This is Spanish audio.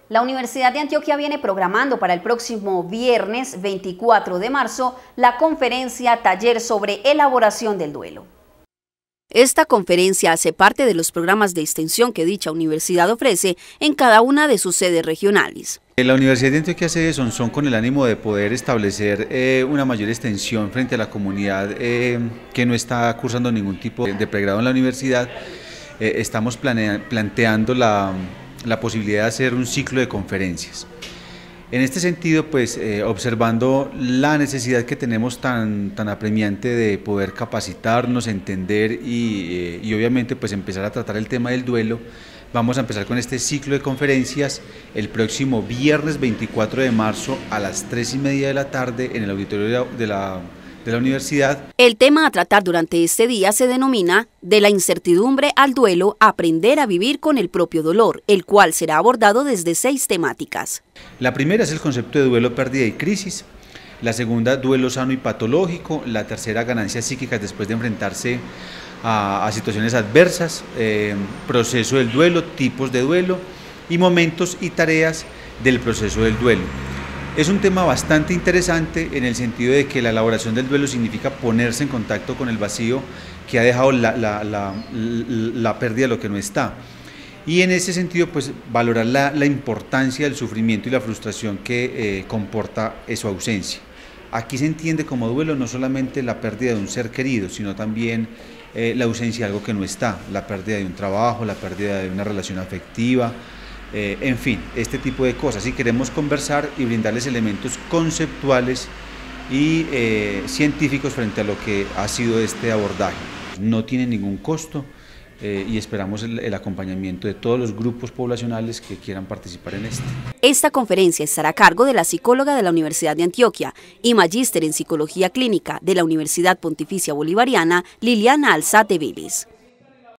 La Universidad de Antioquia viene programando para el próximo viernes 24 de marzo la conferencia Taller sobre elaboración del duelo. Esta conferencia hace parte de los programas de extensión que dicha universidad ofrece en cada una de sus sedes regionales. La Universidad de Antioquia sede Sonsón con el ánimo de poder establecer una mayor extensión frente a la comunidad que no está cursando ningún tipo de pregrado en la universidad. Estamos planteando la posibilidad de hacer un ciclo de conferencias. En este sentido, pues observando la necesidad que tenemos tan apremiante de poder capacitarnos, entender y obviamente pues empezar a tratar el tema del duelo, vamos a empezar con este ciclo de conferencias el próximo viernes 24 de marzo a las 3:30 de la tarde en el auditorio de la universidad. El tema a tratar durante este día se denomina De la incertidumbre al duelo, aprender a vivir con el propio dolor, el cual será abordado desde 6 temáticas. La primera es el concepto de duelo, pérdida y crisis. La segunda, duelo sano y patológico. La tercera, ganancias psíquicas después de enfrentarse a situaciones adversas. Proceso del duelo, tipos de duelo y momentos y tareas del proceso del duelo. Es un tema bastante interesante en el sentido de que la elaboración del duelo significa ponerse en contacto con el vacío que ha dejado la pérdida de lo que no está. Y en ese sentido, pues valorar la importancia del sufrimiento y la frustración que comporta su ausencia. Aquí se entiende como duelo no solamente la pérdida de un ser querido, sino también la ausencia de algo que no está, la pérdida de un trabajo, la pérdida de una relación afectiva, en fin, este tipo de cosas. Y queremos conversar y brindarles elementos conceptuales y científicos frente a lo que ha sido este abordaje. No tiene ningún costo y esperamos el acompañamiento de todos los grupos poblacionales que quieran participar en este. Esta conferencia estará a cargo de la psicóloga de la Universidad de Antioquia y magíster en Psicología Clínica de la Universidad Pontificia Bolivariana, Liliana Alzate Vélez.